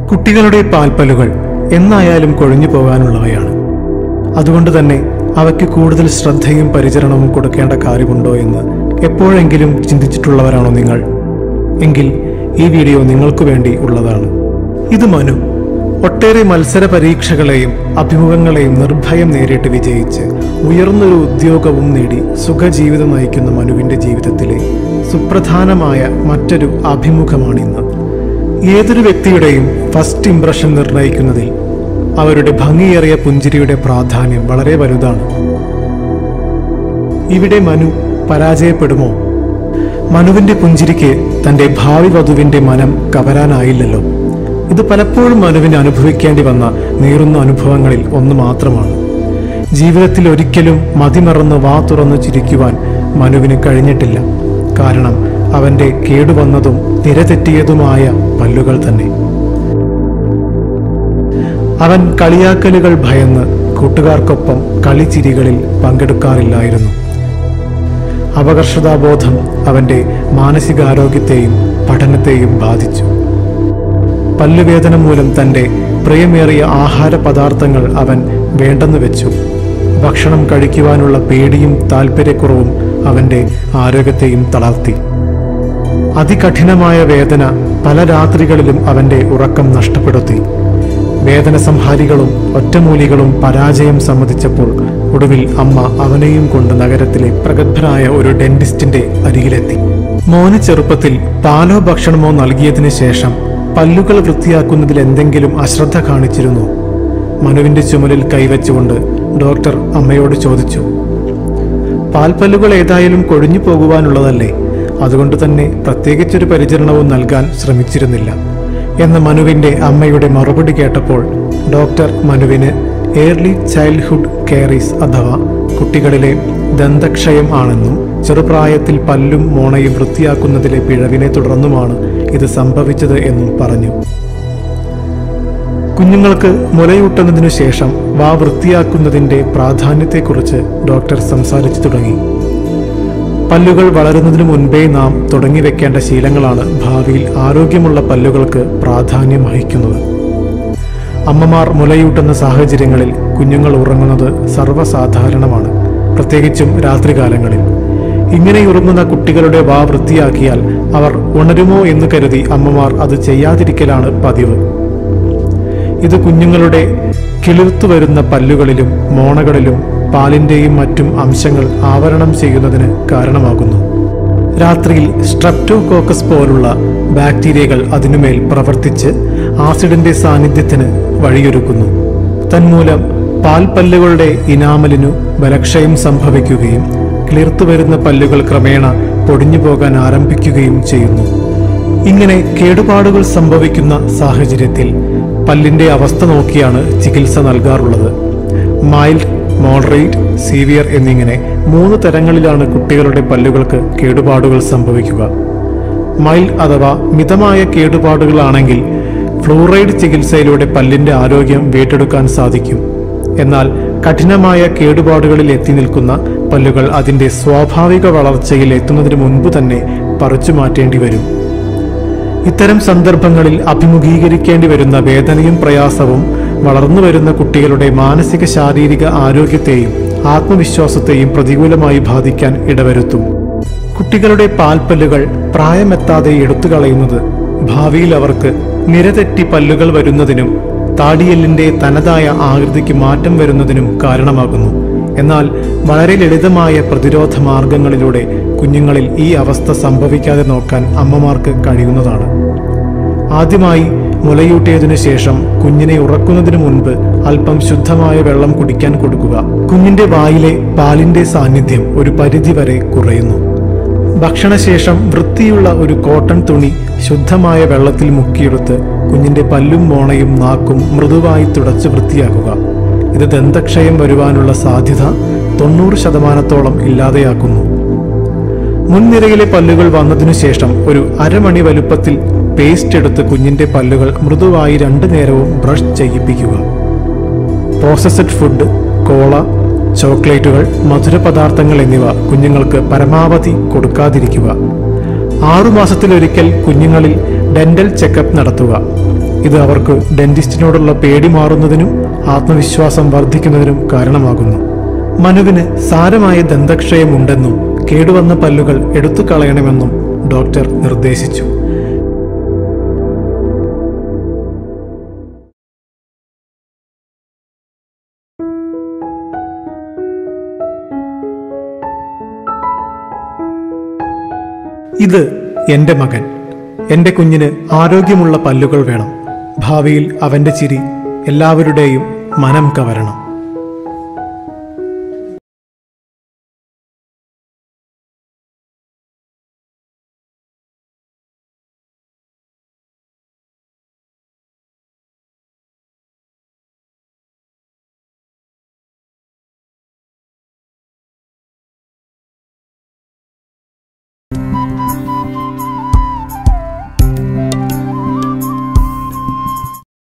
കുട്ടികളുടെ പാൽപ്പല്ലുകൾ എന്നായാലും കൊഴിഞ്ഞു പോകാനുള്ളവയാണ്. അതുകൊണ്ട് തന്നെ അവയ്ക്ക് കൂടുതൽ ശ്രദ്ധയും പരിചരണവും കൊടുക്കേണ്ട കാര്യമുണ്ടോ എന്ന് എപ്പോഴെങ്കിലും ചിന്തിച്ചിട്ടുള്ളവരാണോ നിങ്ങൾ? എങ്കിൽ ഈ വീഡിയോ നിങ്ങൾക്ക് വേണ്ടി ഉള്ളതാണ്. ഇത് മനു. ഒട്ടേറെ മത്സര പരീക്ഷകളെയും അഭിമുഖങ്ങളെയും നിർഭയം നേരിട്ട് വിജയിച്ച് ഉയർന്നൊരു ഉദ്യോഗവും നേടി സുഖജീവിതം നയിക്കുന്ന മനുവിൻ്റെ ജീവിതത്തിലെ സുപ്രധാനമായ മറ്റൊരു അഭിമുഖമാണിന്ന്. ഏതൊരു വ്യക്തിയുടെയും ഫസ്റ്റ് ഇംപ്രഷൻ നിർണ്ണയിക്കുന്നതിൽ അവരുടെ ഭംഗിയേറിയ പുഞ്ചിരിയുടെ പ്രാധാന്യം വളരെ വലുതാണ്. ഇവിടെ മനു പരാജയപ്പെടുമോ? മനുവിന്റെ പുഞ്ചിരിക്ക് തന്റെ ഭാവി വധുവിന്റെ മനം കവരാനായില്ലല്ലോ. ഇത് പലപ്പോഴും മനുവിന് അനുഭവിക്കേണ്ടി വന്ന നീറുന്ന അനുഭവങ്ങളിൽ ഒന്ന് മാത്രമാണ്. ജീവിതത്തിൽ ഒരിക്കലും മതിമറന്ന് വാ തുറന്ന് ചിരിക്കുവാൻ മനുവിന് കഴിഞ്ഞിട്ടില്ല. കാരണം അവന്റെ കേടുവന്നതും നിരതെറ്റിയതുമായ പല്ലുകൾ തന്നെ. അവൻ കളിയാക്കലുകൾ ഭയന്ന് കൂട്ടുകാർക്കൊപ്പം കളിച്ചിരികളിൽ പങ്കെടുക്കാറില്ലായിരുന്നു. അപകർഷതാബോധം അവന്റെ മാനസികാരോഗ്യത്തെയും പഠനത്തെയും ബാധിച്ചു. പല്ലുവേദന മൂലം തന്റെ പ്രിയമേറിയ ആഹാര പദാർത്ഥങ്ങൾ അവൻ വേണ്ടെന്ന് വെച്ചു. ഭക്ഷണം കഴിക്കുവാനുള്ള പേടിയും താല്പര്യക്കുറവും അവന്റെ ആരോഗ്യത്തെയും തളർത്തി. അതികഠിനമായ വേദന പല രാത്രികളിലും അവന്റെ ഉറക്കം നഷ്ടപ്പെടുത്തി. വേദന സംഹാരികളും ഒറ്റമൂലികളും പരാജയം സമ്മതിച്ചപ്പോൾ ഒടുവിൽ അമ്മ അവനെയും കൊണ്ട് നഗരത്തിലെ പ്രഗത്ഭനായ ഒരു ഡെന്റിസ്റ്റിന്റെ അരികിലെത്തി. മോന് ചെറുപ്പത്തിൽ പാലോ ഭക്ഷണമോ നൽകിയതിനു ശേഷം പല്ലുകൾ വൃത്തിയാക്കുന്നതിൽ എന്തെങ്കിലും അശ്രദ്ധ കാണിച്ചിരുന്നോ? മനുവിന്റെ ചുമലിൽ കൈവച്ചുകൊണ്ട് ഡോക്ടർ അമ്മയോട് ചോദിച്ചു. പാൽപ്പല്ലുകൾ ഏതായാലും കൊഴിഞ്ഞു പോകുവാനുള്ളതല്ലേ, അതുകൊണ്ട് തന്നെ പ്രത്യേകിച്ചൊരു പരിചരണവും നൽകാൻ ശ്രമിച്ചിരുന്നില്ല എന്ന മനുവിന്റെ അമ്മയുടെ മറുപടി കേട്ടപ്പോൾ ഡോക്ടർ മനുവിന് ഏർലി ചൈൽഡ്ഹുഡ് കാരീസ് അഥവാ കുട്ടികളിലെ ദന്തക്ഷയം ആണെന്നും ചെറുപ്രായത്തിൽ പല്ലും മോണയും വൃത്തിയാക്കുന്നതിലെ പിഴവിനെ തുടർന്നുമാണ് ഇത് സംഭവിച്ചത് എന്നും പറഞ്ഞു. കുഞ്ഞുങ്ങൾക്ക് മുലയൂട്ടുന്നതിനു ശേഷം വാ വൃത്തിയാക്കുന്നതിന്റെ പ്രാധാന്യത്തെക്കുറിച്ച് ഡോക്ടർ സംസാരിച്ചു തുടങ്ങി. പല്ലുകൾ വളരുന്നതിനു മുൻപേ നാം തുടങ്ങി വെക്കേണ്ട ശീലങ്ങളാണ് ഭാവിയിൽ ആരോഗ്യമുള്ള പല്ലുകൾക്ക് പ്രാധാന്യം വഹിക്കുന്നത്. അമ്മമാർ മുലയൂട്ടുന്ന സാഹചര്യങ്ങളിൽ കുഞ്ഞുങ്ങൾ ഉറങ്ങുന്നത് സർവ്വസാധാരണമാണ്, പ്രത്യേകിച്ചും രാത്രികാലങ്ങളിൽ. ഇങ്ങനെ ഉറങ്ങുന്ന കുട്ടികളുടെ വാ വൃത്തിയാക്കിയാൽ അവർ ഉണരുമോ എന്ന് കരുതി അമ്മമാർ അത് ചെയ്യാതിരിക്കലാണ് പതിവ്. ഇത് കുഞ്ഞുങ്ങളുടെ കിളിർത്തു വരുന്ന പല്ലുകളിലും മോണകളിലും പാലിന്റെയും മറ്റും അംശങ്ങൾ ആവരണം ചെയ്യുന്നതിന് കാരണമാകുന്നു. രാത്രിയിൽ സ്ട്രെപ്റ്റോകോക്കസ് പോലുള്ള ബാക്ടീരിയകൾ അതിനുമേൽ പ്രവർത്തിച്ച് ആസിഡിന്റെ സാന്നിധ്യത്തിന് വഴിയൊരുക്കുന്നു. തന്മൂലം പാൽപ്പല്ലുകളുടെ ഇനാമലിനു ബലക്ഷയം സംഭവിക്കുകയും കിളിർത്തു വരുന്ന പല്ലുകൾ ക്രമേണ പൊടിഞ്ഞു പോകാൻ ആരംഭിക്കുകയും ചെയ്യുന്നു. ഇങ്ങനെ കേടുപാടുകൾ സംഭവിക്കുന്ന സാഹചര്യത്തിൽ പല്ലിന്റെ അവസ്ഥ നോക്കിയാണ് ചികിത്സ നൽകാറുള്ളത്. മൈൽഡ്, മോഡറേറ്റ്, സീവിയർ എന്നിങ്ങനെ 3 തരങ്ങളിലാണ് കുട്ടികളുടെ പല്ലുകൾക്ക് കേടുപാടുകൾ സംഭവിക്കുക. മൈൽഡ് അഥവാ മിതമായ കേടുപാടുകളാണെങ്കിൽ ഫ്ലൂറൈഡ് ചികിത്സയിലൂടെ പല്ലിന്റെ ആരോഗ്യം വീണ്ടെടുക്കാൻ സാധിക്കും. എന്നാൽ കഠിനമായ കേടുപാടുകളിൽ എത്തി നിൽക്കുന്ന പല്ലുകൾ അതിന്റെ സ്വാഭാവിക വളർച്ചയിൽ എത്തുന്നതിന് മുൻപ് തന്നെ പറിച്ചു മാറ്റേണ്ടി വരും. ഇത്തരം സന്ദർഭങ്ങളിൽ അഭിമുഖീകരിക്കേണ്ടി വരുന്ന വേദനയും പ്രയാസവും വളർന്നു വരുന്ന കുട്ടികളുടെ മാനസിക ശാരീരിക ആരോഗ്യത്തെയും ആത്മവിശ്വാസത്തെയും പ്രതികൂലമായി ബാധിക്കാൻ ഇടവരുത്തും. കുട്ടികളുടെ പാൽപ്പല്ലുകൾ പ്രായമെത്താതെ എടുത്തു കളയുന്നത് ഭാവിയിൽ അവർക്ക് നിരതെറ്റി പല്ലുകൾ വരുന്നതിനും താടിയെല്ലിന്റെ തനതായ ആകൃതിക്ക് മാറ്റം വരുന്നതിനും കാരണമാകുന്നു. എന്നാൽ വളരെ ലളിതമായ പ്രതിരോധ മാർഗങ്ങളിലൂടെ കുഞ്ഞുങ്ങളിൽ ഈ അവസ്ഥ സംഭവിക്കാതെ നോക്കാൻ അമ്മമാർക്ക് കഴിയുന്നതാണ്. ആദ്യമായി മുലയൂട്ടിയതിനു ശേഷം കുഞ്ഞിനെ ഉറക്കുന്നതിനു മുൻപ് അല്പം ശുദ്ധമായ വെള്ളം കുടിക്കാൻ കൊടുക്കുക. കുഞ്ഞിന്റെ വായിലെ പാലിന്റെ സാന്നിധ്യം ഒരു പരിധിവരെ കുറയുന്നു. ഭക്ഷണശേഷം വൃത്തിയുള്ള ഒരു കോട്ടൺ തുണി ശുദ്ധമായ വെള്ളത്തിൽ മുക്കിയെടുത്ത് കുഞ്ഞിന്റെ പല്ലും മോണയും നാക്കും മൃദുവായി തുടച്ച് വൃത്തിയാക്കുക. ഇത് ദന്തക്ഷയം വരുവാനുള്ള സാധ്യത 90% ഇല്ലാതെയാക്കുന്നു. മുൻനിരയിലെ പല്ലുകൾ വന്നതിനു ശേഷം ഒരു അരമണി വലുപ്പത്തിൽ പേസ്റ്റ് എടുത്ത് കുഞ്ഞിന്റെ പല്ലുകൾ മൃദുവായി 2 നേരവും ബ്രഷ് ചെയ്യിപ്പിക്കുക. പ്രോസസ്ഡ് ഫുഡ്, കോള, ചോക്ലേറ്റുകൾ, മധുരപദാർത്ഥങ്ങൾ എന്നിവ കുഞ്ഞുങ്ങൾക്ക് പരമാവധി കൊടുക്കാതിരിക്കുക. 6 മാസത്തിലൊരിക്കൽ കുഞ്ഞുങ്ങളിൽ ഡെന്റൽ ചെക്കപ്പ് നടത്തുക. ഇത് അവർക്ക് ഡെന്റിസ്റ്റിനോടുള്ള പേടി മാറുന്നതിനും ആത്മവിശ്വാസം വർദ്ധിക്കുന്നതിനും കാരണമാകുന്നു. മനുവിന് സാരമായ ദന്തക്ഷയമുണ്ടെന്നും കേടുവന്ന പല്ലുകൾ എടുത്തു കളയണമെന്നും ഡോക്ടർ നിർദ്ദേശിച്ചു. ഇത് എൻ്റെ മകൻ. എൻ്റെ കുഞ്ഞിന് ആരോഗ്യമുള്ള പല്ലുകൾ വേണം. ഭാവിയിൽ അവൻ്റെ ചിരി എല്ലാവരുടെയും മനം കവരണം.